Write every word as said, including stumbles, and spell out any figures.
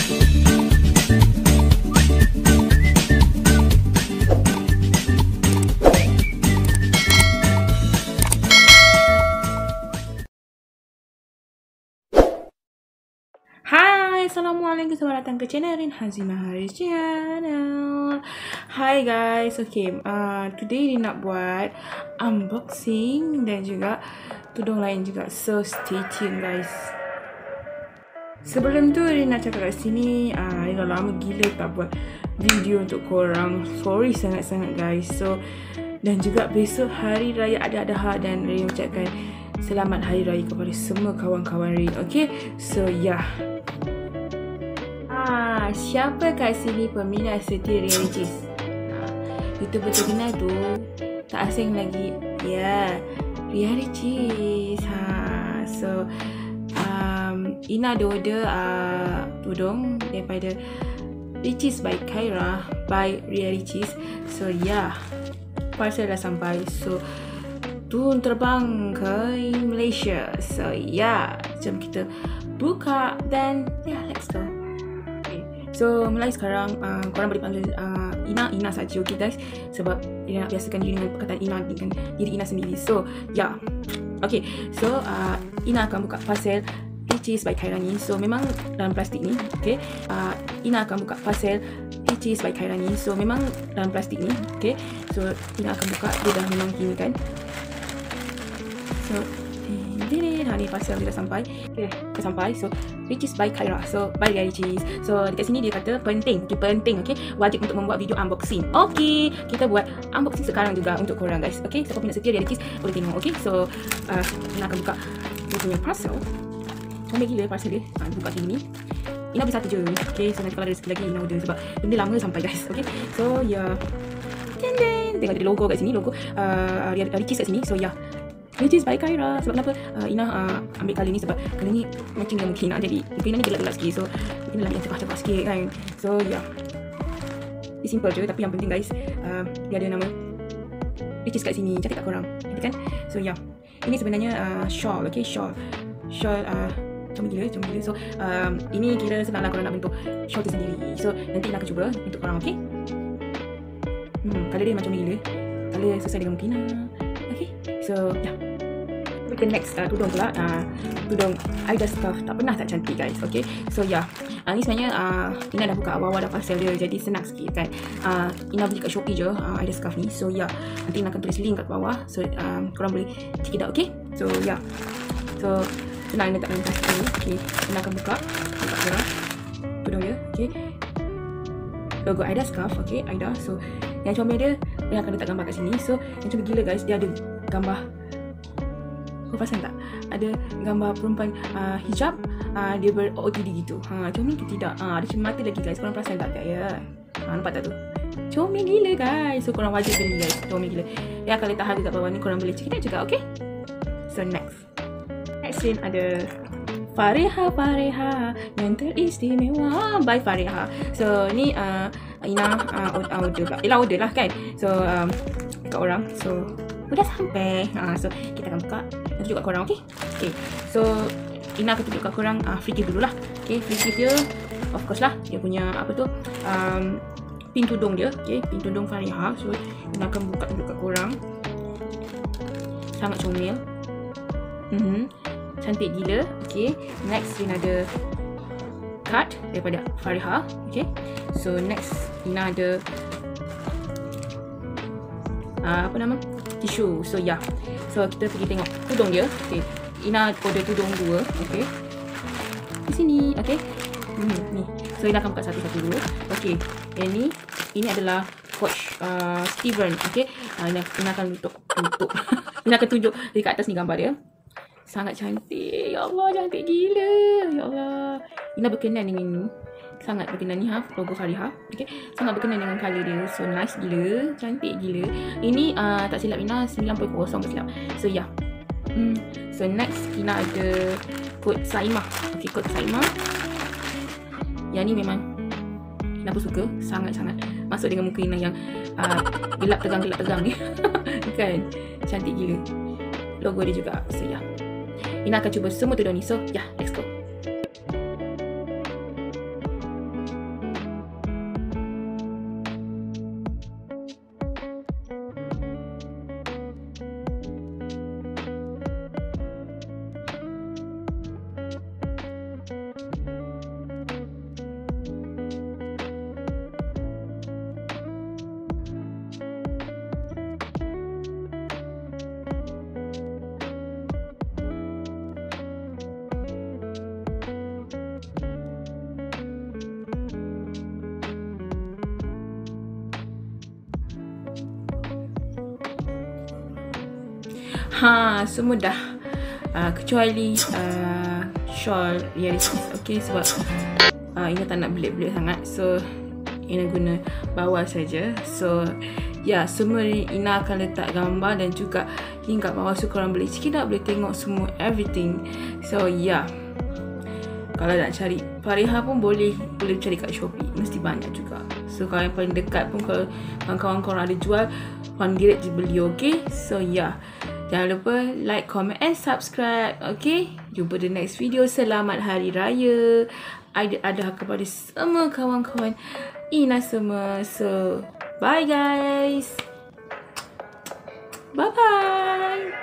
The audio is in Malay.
Hai, Assalamualaikum, selamat datang ke channel Rin Hazimah Haris Channel. Hi guys, okay, uh, today Rin nak buat unboxing dan juga tudung lain juga, so stay tune guys. Sebelum tu Rin nak cakap kat sini, uh, Rin dah lama gila tak buat video untuk korang. Sorry sangat-sangat guys. So, dan juga besok hari raya Adha-Adha dan Rin ucapkan selamat hari raya kepada semua kawan-kawan Rin. Okay, so yeah. Ah, siapa kat sini peminat setia Ria Ricis? Ah, YouTuber terkenal tu tak asing lagi. Ya, yeah, Ria Ricis. Ha, so um, Ina ada order uh, tudung daripada Ricis by Khaira by Ria Ricis. So yeah, parcel dah sampai. So turun terbang ke Malaysia. So yeah, jom kita buka dan yeah, let's go. So mulai sekarang uh, korang boleh panggil uh, Ina, Ina saja, okay guys. Sebab Ina nak biasakan diri dengan perkataan Ina dengan diri Ina sendiri. So yeah, okay. So uh, Ina akan buka parcel Ricis by Khaira ni. So memang dalam plastik ni, okay. uh, Ina akan buka parcel Ricis by Khaira ni. So memang dalam plastik ni, okay. So Ina akan buka, dia dah memang gini kan. So ini ha, ni parcel dia dah sampai. Okay, dah sampai. So Ricis by Khaira. So by Ria Ricis. So dekat sini dia kata penting, okay, penting, okay, wajib untuk membuat video unboxing. Okay, kita buat unboxing sekarang juga untuk korang guys. Okay, siapa so, minat setia Ria Ricis boleh tengok. Okay, so uh, Ina akan buka dia punya parcel. Comel gila parcel dia. Ha, buka sini. Ina beli satu je. Okay, so nanti kalau ada rezeki lagi Ina order sebab benda lama sampai guys. Okay, so ya, yeah. Tengok ada logo kat sini, logo uh, Ria Ricis kat sini. So ya, yeah. Ricis by Khaira. Sebab kenapa uh, Ina uh, ambil colour ni, sebab colour ni matching dengan muka Ina. Jadi muka Ina ni gelap-gelap sikit. So Ina nak yang cekah-cekah sikit kan. So ya, yeah. Dia simple je, tapi yang penting guys, uh, dia ada nama Ricis kat sini. Cantik tak korang? Cantik kan? So ya, yeah. Ini sebenarnya uh, shawl, okay, shawl Shawl uh, comel gila, comel gila. So um, ini kira senang lah korang nak bentuk shawl tu sendiri. So nanti Ina akan cuba untuk korang, okay. Hmm, colour dia macam ni gila. Colour sesuai dengan muka Ina. Okay, so yeah. Kita next uh, tudung pula. uh, Tudung Aida scarf. Tak pernah tak cantik guys. Okay, so yeah, uh, ni sebenarnya uh, Ina dah buka awal-awal dah parcel dia, jadi senang sikit kan. uh, Ina beli kat Shopee je uh, Aida scarf ni. So yeah, nanti Ina akan tulis link kat bawah. So um, korang boleh check it out. Okay, so yeah, so senang Ina letak dalam plastik ni. Okay, Ina akan buka buka korang tudung dia. Okay, logo Aida scarf. Okay, Aida. So yang comel dia, dia akan letak gambar kat sini. So yang comel gila guys, dia ada gambar, kau perasan tak? Ada gambar perempuan uh, hijab, uh, dia ber-O O T D gitu. Ha, comel ke tidak? Ha, ada cermin mata lagi guys. Korang perasan tak? Tak ya? Ha, nampak tak tu? Comel gila guys. So korang wajib beli guys. Comel gila. Dia akan letak harga kat bawah ni. Korang boleh check it out juga. Okay? So next, next scene ada Fareha Fareha yang teristimewa by Fareha. So ni uh, Ina uh, order kat, Ella order lah kan. So um, kat orang. So udah sampai. uh, So kita akan buka dan tunjuk kat korang. Okay, okay. So Ina akan tunjuk kat korang uh, free gift dulu lah. Okay, free gift dia of course lah, dia punya apa tu, um, pin tudung dia. Okay, pin tudung Fareha. So Ina akan buka tunjuk kat korang. Sangat comel. mm-hmm. Cantik gila. Okay, next Ina ada card daripada Fareha. Okay, so next Ina ada uh, apa nama, tisu. So ya, yeah. So kita pergi tengok tudung dia. Okay, Ina order tudung dua. Okay, di sini. Okay, hmm, ni. So Ina akan buka satu-satu dulu. Okay, yang ni, ini adalah Coach uh, Steven. Okay, uh, Ina, Ina akan tutup, tutup. Ina akan tunjuk dekat atas ni gambar dia. Sangat cantik. Ya Allah, cantik gila. Ya Allah, Ina berkenan dengan ni. Sangat berkenan ni, ha, logo Fareha. Okay, sangat berkenan dengan colour dia. So nice gila, cantik gila. Ini uh, tak silap Ina sembilan titik kosong tak silap. So ya, yeah. hmm. So next Ina ada kod Saimah. Okay, kod Saimah. Yang ni memang Ina pun suka. Sangat-sangat masuk dengan muka Ina yang uh, gelap tegang-gelap tegang ni. Kan, cantik gila. Logo dia juga. So ya, yeah. Ina akan cuba semua tudung ni. So ya, yeah, let's go. Ha, semua dah. Uh, kecuali uh, shawl Ria Ricis. Okay, sebab uh, Ina tak nak belit-belit sangat. So Ina guna bawah saja. So ya, yeah, semua Ina akan letak gambar dan juga link kat bawah, so korang boleh check it out, boleh tengok semua everything. So ya, yeah. Kalau nak cari Fariha pun boleh boleh cari kat Shopee, mesti banyak juga. So kalau yang paling dekat pun, kalau kawan-kawan korang ada jual, korang direct je beli. Okay, so ya, yeah. Jangan lupa like, comment and subscribe. Okay, jumpa di next video. Selamat Hari Raya Aidiladha kepada semua kawan-kawan Ina semua. So bye guys, bye bye.